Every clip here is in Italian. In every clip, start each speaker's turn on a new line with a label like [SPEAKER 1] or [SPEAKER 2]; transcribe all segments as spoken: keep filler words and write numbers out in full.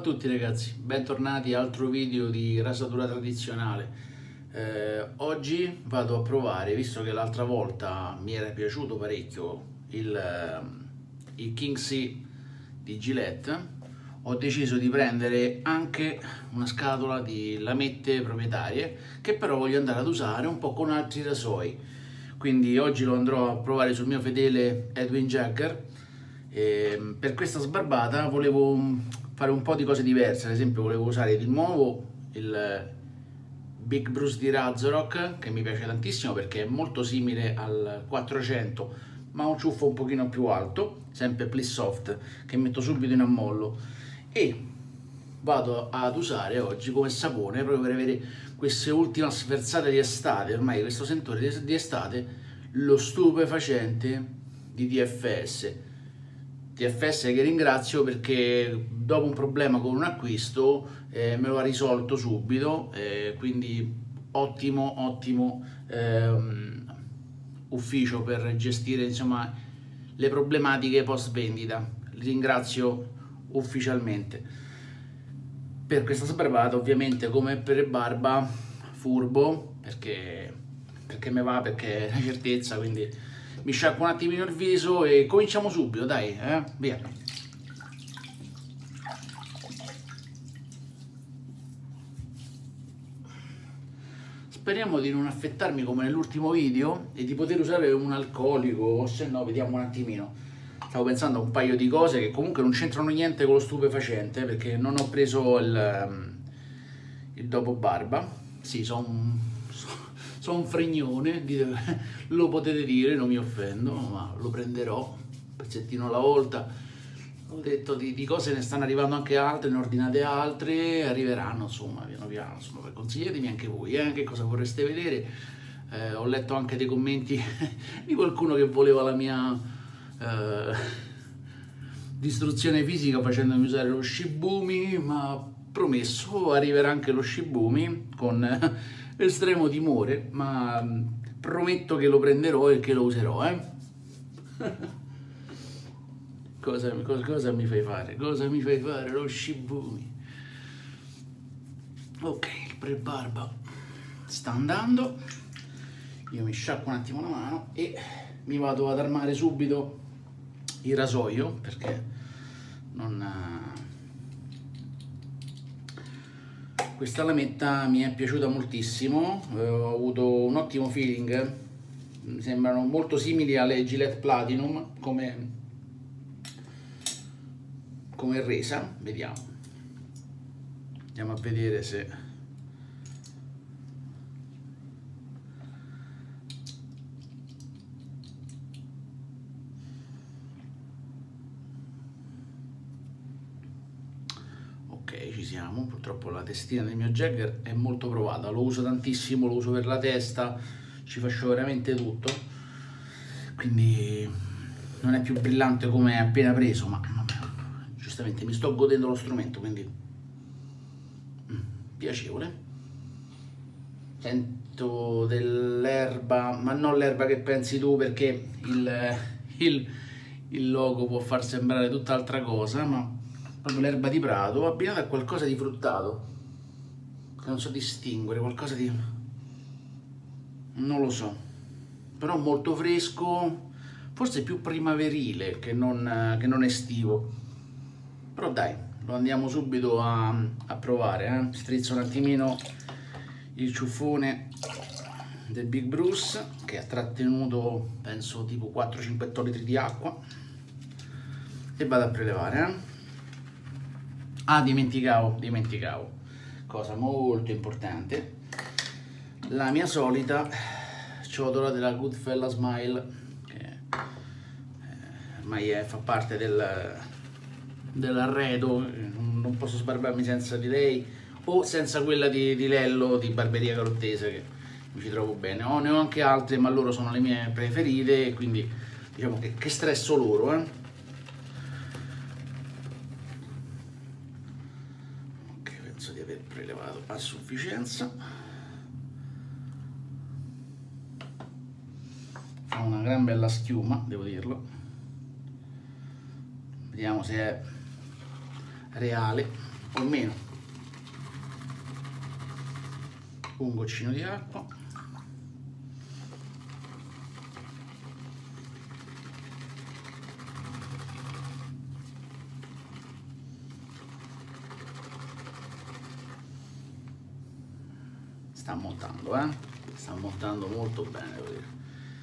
[SPEAKER 1] a tutti ragazzi, bentornati a altro video di rasatura tradizionale. Eh, oggi vado a provare, visto che l'altra volta mi era piaciuto parecchio il, il King C di Gillette, ho deciso di prendere anche una scatola di lamette proprietarie che però voglio andare ad usare un po' con altri rasoi. Quindi oggi lo andrò a provare sul mio fedele Edwin Jagger. E per questa sbarbata volevo fare un po' di cose diverse, ad esempio volevo usare di nuovo il Big Bruce di Razorok, che mi piace tantissimo perché è molto simile al quattrocento ma ha un ciuffo un pochino più alto, sempre Please Soft, che metto subito in ammollo, e vado ad usare oggi come sapone, proprio per avere queste ultime sferzate di estate, ormai questo sentore di estate, lo stupefacente di T F S. T F S che ringrazio perché dopo un problema con un acquisto eh, me lo ha risolto subito, eh, quindi ottimo ottimo ehm, ufficio per gestire insomma le problematiche post vendita. Li ringrazio ufficialmente. Per questa sbarbata ovviamente, come per barba, furbo, perché, perché me va, perché è una certezza, quindi mi sciacquo un attimino il viso e cominciamo subito, dai, eh? Via. Speriamo di non affettarmi come nell'ultimo video e di poter usare un alcolico, o se no vediamo un attimino. Stavo pensando a un paio di cose che comunque non c'entrano niente con lo stupefacente, perché non ho preso il, il dopo barba. Sì, sono un, so un fregnone, lo potete dire, non mi offendo, ma lo prenderò pezzettino alla volta. Ho detto di, di cose ne stanno arrivando anche altre, ne ordinate altre, arriveranno insomma piano piano, insomma, consigliatemi anche voi eh, che cosa vorreste vedere. Eh, ho letto anche dei commenti di qualcuno che voleva la mia eh, distruzione fisica facendomi usare lo Shibumi, ma promesso arriverà anche lo Shibumi con estremo timore, ma prometto che lo prenderò e che lo userò, eh. Cosa, cosa, cosa mi fai fare? Cosa mi fai fare? Lo Shibumi. Ok, il pre-barba sta andando. Io mi sciacquo un attimo la mano e mi vado ad armare subito il rasoio, perché non... questa lametta mi è piaciuta moltissimo, eh, ho avuto un ottimo feeling, mi sembrano molto simili alle Gillette Platinum come, come resa. Vediamo, andiamo a vedere se... ok, ci siamo. Purtroppo la testina del mio Jagger è molto provata, lo uso tantissimo, lo uso per la testa, ci faccio veramente tutto, quindi non è più brillante come appena preso, ma vabbè, giustamente mi sto godendo lo strumento, quindi mm, piacevole. Sento dell'erba, ma non l'erba che pensi tu, perché il, il, il logo può far sembrare tutt'altra cosa, ma proprio l'erba di prato abbinata a qualcosa di fruttato che non so distinguere, qualcosa di... non lo so, però molto fresco, forse più primaverile che non, che non estivo. Però dai, lo andiamo subito a, a provare, eh? Strizzo un attimino il ciuffone del Big Bruce, che ha trattenuto penso tipo quattro cinque ettolitri di acqua, e vado a prelevare, eh? Ah, dimenticavo, dimenticavo, cosa molto importante, la mia solita ciotola della Goodfella Smile, che eh, ormai è, fa parte del, dell'arredo, non posso sbarbarmi senza di lei, o senza quella di, di Lello di Barberia Carottese, che mi ci trovo bene. Oh, ne ho anche altre, ma loro sono le mie preferite, quindi diciamo che, che stresso loro, eh. Di aver prelevato a sufficienza. Fa una gran bella schiuma, devo dirlo. Vediamo se è reale. o meno un goccino di acqua. Sta montando, eh? Sta montando molto bene, devo dire.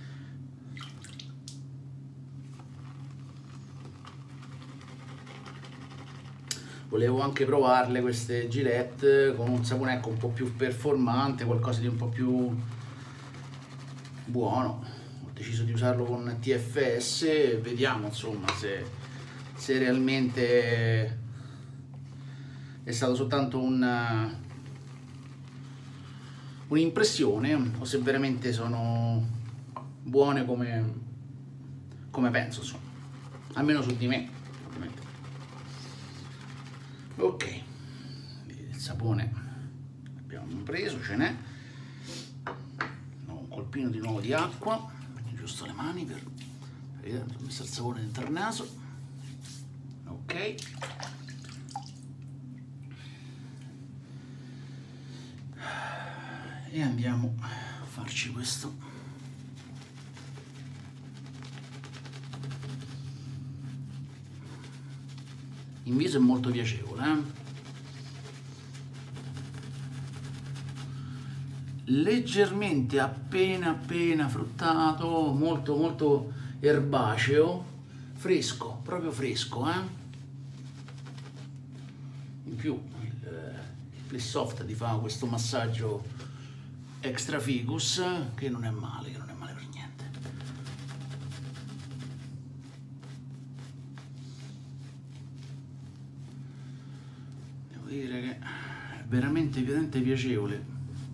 [SPEAKER 1] Volevo anche provarle queste Gillette con un sapone, ecco, un po' più performante, qualcosa di un po' più buono. Ho deciso di usarlo con T F S e vediamo insomma se, se realmente è stato soltanto un un'impressione o se veramente sono buone come, come penso, insomma, almeno su di me, ovviamente. Ok, il sapone abbiamo preso, ce n'è, un colpino di nuovo di acqua, giusto le mani per vedere, ho messo il sapone dentro il naso. Ok, e andiamo a farci questo. In viso è molto piacevole, eh? Leggermente appena appena fruttato, molto molto erbaceo, fresco, proprio fresco, eh? In più il, il Plessoft ti fa questo massaggio extra ficus che non è male, che non è male per niente. Devo dire che è veramente, veramente piacevole.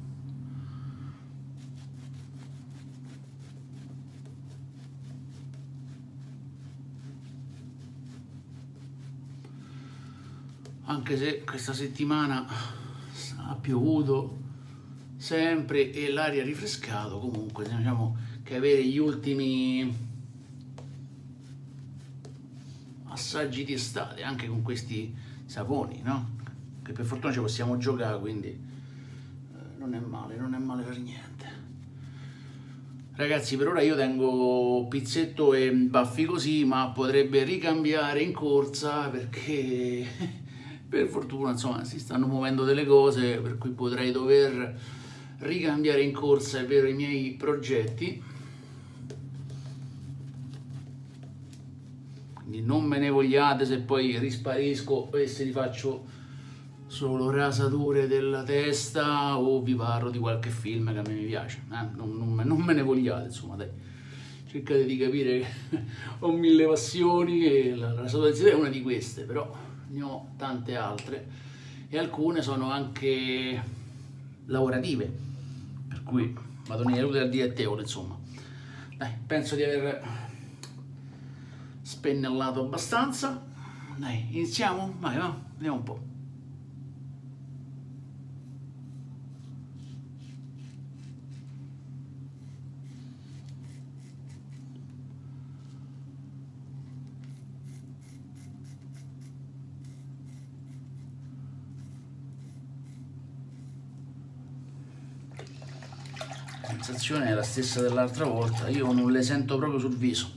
[SPEAKER 1] Anche se questa settimana ha piovuto sempre e l'aria ha rifrescato, comunque diciamo che avere gli ultimi assaggi di estate anche con questi saponi, no? Che per fortuna ci possiamo giocare, quindi eh, non è male, non è male per niente. Ragazzi, per ora io tengo pizzetto e baffi così, ma potrebbe ricambiare in corsa perché per fortuna insomma si stanno muovendo delle cose per cui potrei dover ricambiare in corsa, è vero, i miei progetti, quindi non me ne vogliate se poi risparisco e se li faccio solo rasature della testa o vi parlo di qualche film che a me mi piace, eh? non, non, non me ne vogliate, insomma, dai, cercate di capire che ho mille passioni e la rasatura del sedere è una di queste, però ne ho tante altre e alcune sono anche lavorative, per cui vado nelle rute del dilettevole, insomma. Dai, penso di aver spennellato abbastanza. Dai, iniziamo? Vai, va, vediamo un po'. La sensazione è la stessa dell'altra volta, io non le sento proprio sul viso.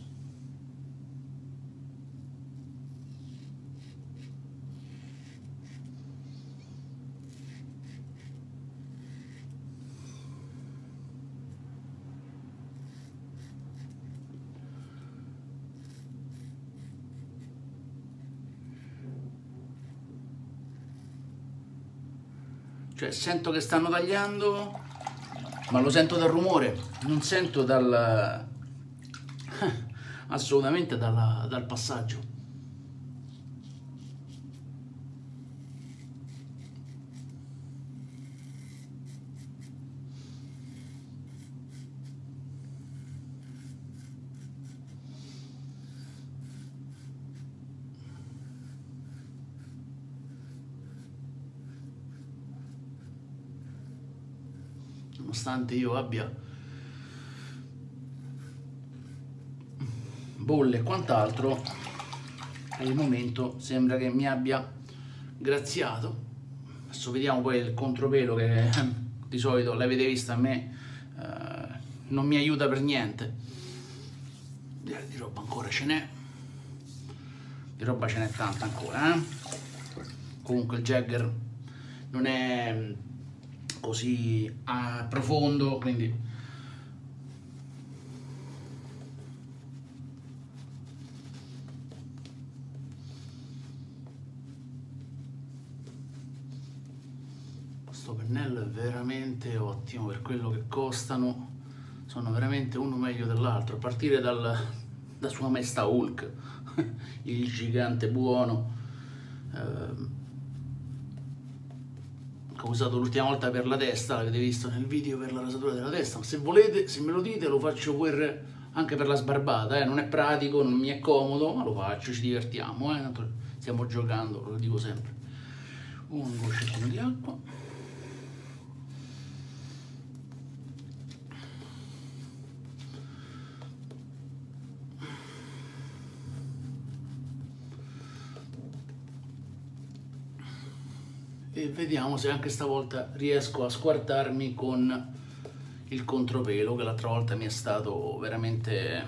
[SPEAKER 1] Cioè sento che stanno tagliando, ma lo sento dal rumore, non sento dal assolutamente dalla, dal passaggio. Nonostante io abbia bolle e quant'altro, per il momento sembra che mi abbia graziato. Adesso vediamo poi il contropelo, che di solito l'avete visto a me eh, non mi aiuta per niente. Di roba ancora ce n'è, di roba ce n'è tanta ancora, eh? Comunque il Jagger non è così ah, profondo, quindi questo pennello è veramente ottimo per quello che costano, sono veramente uno meglio dell'altro, a partire dal, da Sua Maestà Hulk, il gigante buono, eh, che ho usato l'ultima volta per la testa, l'avete visto nel video per la rasatura della testa, ma se volete, se me lo dite, lo faccio per, anche per la sbarbata, eh? Non è pratico, non mi è comodo, ma lo faccio, ci divertiamo, eh? Stiamo giocando, lo dico sempre. Un goccettino di acqua. E vediamo se anche stavolta riesco a squartarmi con il contropelo, che l'altra volta mi è stato veramente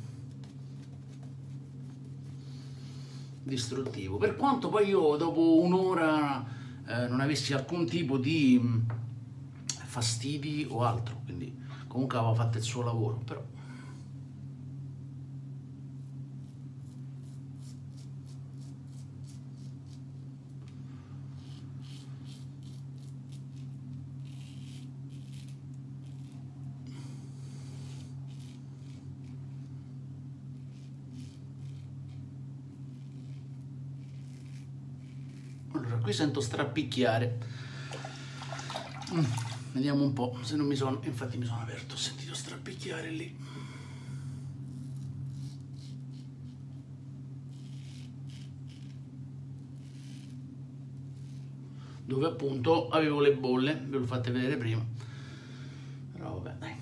[SPEAKER 1] distruttivo, per quanto poi io dopo un'ora eh, non avessi alcun tipo di fastidi o altro, quindi comunque aveva fatto il suo lavoro. Però allora, qui sento strappicchiare. Mm, vediamo un po' se non mi sono... Infatti mi sono aperto, ho sentito strappicchiare lì. Dove appunto avevo le bolle, ve l'ho fatte vedere prima. Però vabbè, dai.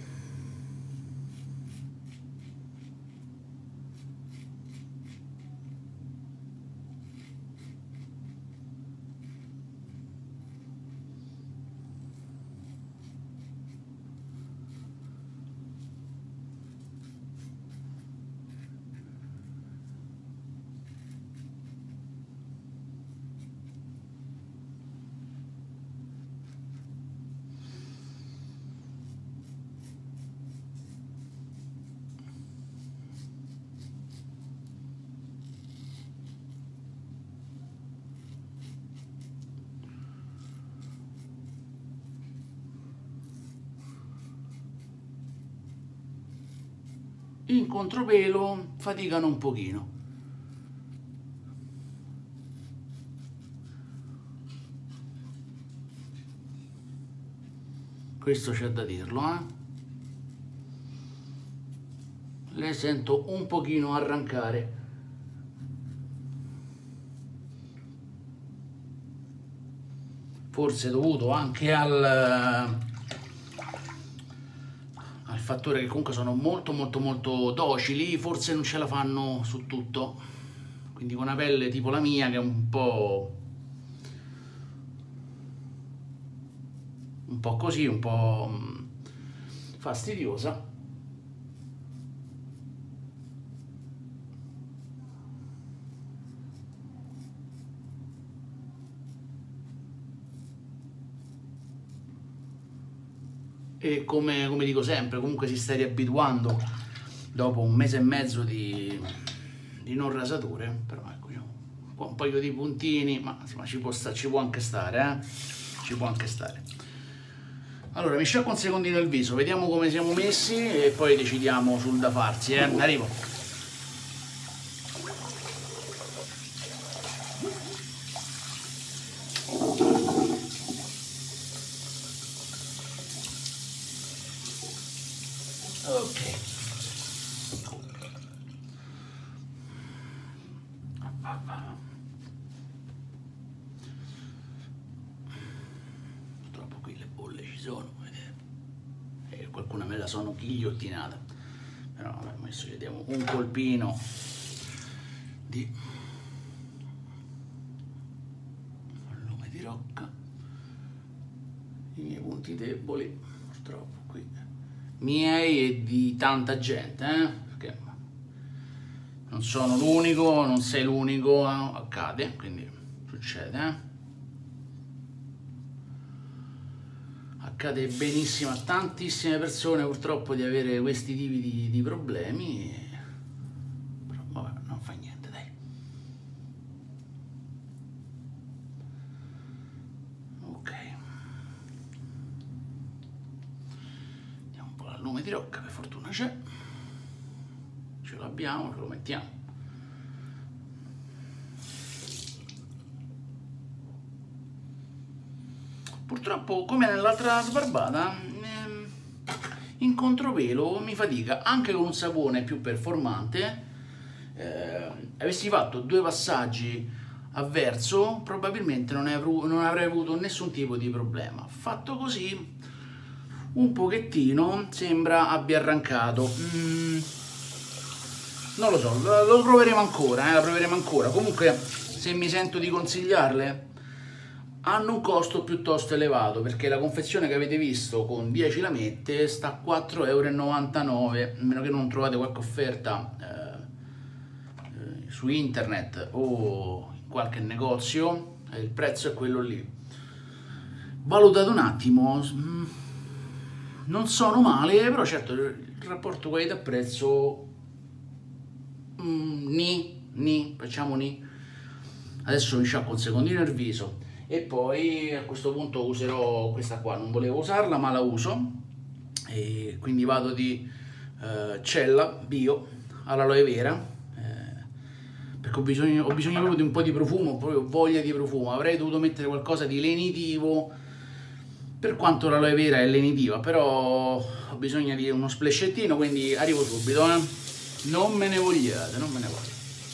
[SPEAKER 1] In contropelo faticano un pochino. Questo c'è da dirlo, eh? Le sento un pochino arrancare. Forse dovuto anche al... fattore che comunque sono molto molto molto docili, forse non ce la fanno su tutto, quindi con una pelle tipo la mia che è un po' un po' così, un po' fastidiosa. E come, come dico sempre, comunque si sta riabituando dopo un mese e mezzo di, di non rasature, però ecco, un paio di puntini, ma insomma ci può, sta, ci può anche stare, eh? Ci può anche stare. Allora, mi sciacquo un secondino il viso, vediamo come siamo messi e poi decidiamo sul da farsi, eh? Arrivo. Ok. Purtroppo qui le bolle ci sono, vedete? E qualcuna me la sono ghigliottinata. Però vabbè, adesso gli diamo un colpino di punti deboli, purtroppo qui, miei e di tanta gente, eh? Perché non sono l'unico, non sei l'unico, eh? Accade, quindi succede, eh? Accade benissimo a tantissime persone purtroppo di avere questi tipi di, di problemi, però vabbè, non fa niente, dai. Ok, andiamo un po' al lume di rocca, per fortuna c'è, ce l'abbiamo, ce lo mettiamo. Purtroppo, come nell'altra sbarbata, ehm, in contropelo mi fatica, anche con un sapone più performante. Eh, avessi fatto due passaggi a verso, probabilmente non, avrei, non avrei avuto nessun tipo di problema. Fatto così, un pochettino sembra abbia arrancato. Mm, non lo so, lo, lo proveremo ancora, eh, la proveremo ancora. Comunque, se mi sento di consigliarle, hanno un costo piuttosto elevato, perché la confezione che avete visto con dieci lamette sta a quattro e novantanove euro, a meno che non trovate qualche offerta eh, eh, su internet o in qualche negozio, eh, il prezzo è quello lì. Valutate un attimo, non sono male, però certo il rapporto qualità-prezzo mm, ni, ni, facciamo ni. Adesso mi sciacquo un secondino il viso e poi a questo punto userò questa qua, non volevo usarla ma la uso, e quindi vado di eh, Cella Bio all'aloe vera, eh, perché ho bisogno, ho bisogno proprio di un po' di profumo, proprio voglia di profumo. Avrei dovuto mettere qualcosa di lenitivo, per quanto l'aloe vera è lenitiva, però ho bisogno di uno splashettino, quindi arrivo subito, eh. Non me ne vogliate, non me ne voglio.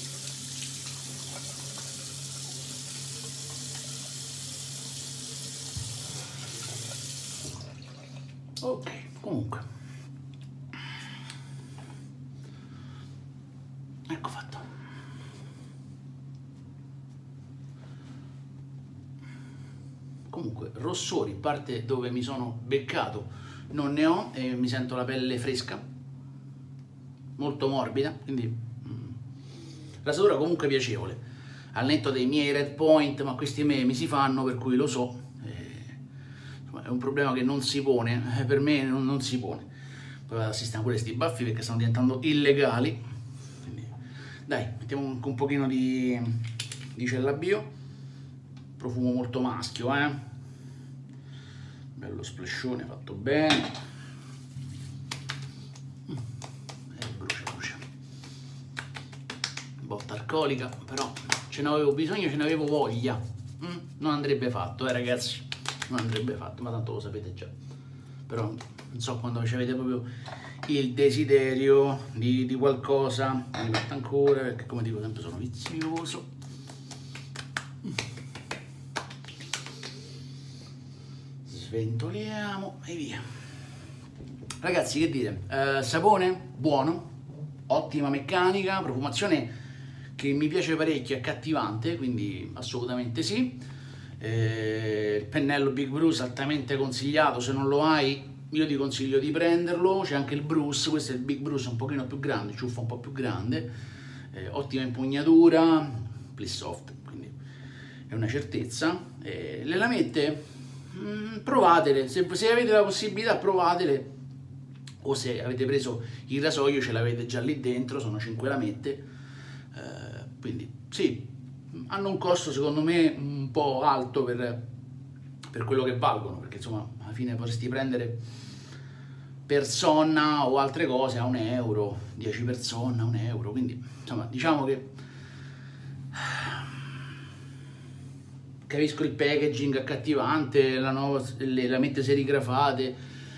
[SPEAKER 1] Ok, comunque, ecco fatto. Comunque, rossori, parte dove mi sono beccato, non ne ho e mi sento la pelle fresca, molto morbida, quindi mm, rasatura comunque piacevole, al netto dei miei red point, ma questi me mi si fanno, per cui lo so. È un problema che non si pone, per me non, non si pone. Poi vado a sistemare pure questi baffi perché stanno diventando illegali. Quindi, dai, mettiamo un, un pochino di, di Cella Bio, profumo molto maschio, eh? Bello splashone, fatto bene. Mm. E brucia, brucia. Botta alcolica, però ce ne avevo bisogno, ce ne avevo voglia. Mm? Non andrebbe fatto, eh ragazzi. Non andrebbe fatto, ma tanto lo sapete già. Però non so, quando avete proprio il desiderio di, di qualcosa, mi metto ancora, perché come dico sempre sono vizioso. Sventoliamo e via. Ragazzi, che dire, eh, sapone buono, ottima meccanica, profumazione che mi piace parecchio, è accattivante, quindi assolutamente sì. Eh, il pennello Big Bruce altamente consigliato, se non lo hai io ti consiglio di prenderlo. C'è anche il Bruce, questo è il Big Bruce un pochino più grande, ciuffa un po' più grande, eh, ottima impugnatura, please soft, quindi è una certezza. Eh, le lamette mh, provatele, se, se avete la possibilità provatele, o se avete preso il rasoio ce l'avete già lì dentro, sono cinque lamette, eh, quindi sì, hanno un costo secondo me un po' alto per, per quello che valgono, perché insomma alla fine potresti prendere persona o altre cose a un euro, dieci persone a un euro, quindi insomma diciamo che capisco il packaging accattivante, la nuova, le lamette serigrafate,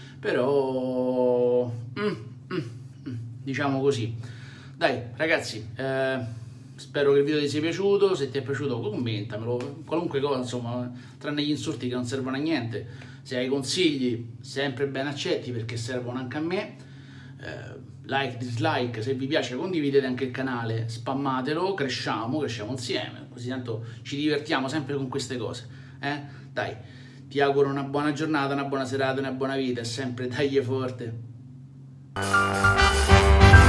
[SPEAKER 1] però mm, mm, mm, diciamo così. Dai ragazzi, eh, spero che il video ti sia piaciuto. Se ti è piaciuto commentamelo, qualunque cosa, insomma, tranne gli insulti che non servono a niente. Se hai consigli sempre ben accetti, perché servono anche a me. eh, like, dislike, se vi piace condividete anche il canale, spammatelo, cresciamo, cresciamo insieme, così tanto ci divertiamo sempre con queste cose, eh? Dai, Ti auguro una buona giornata, una buona serata, una buona vita e sempre taglia forte.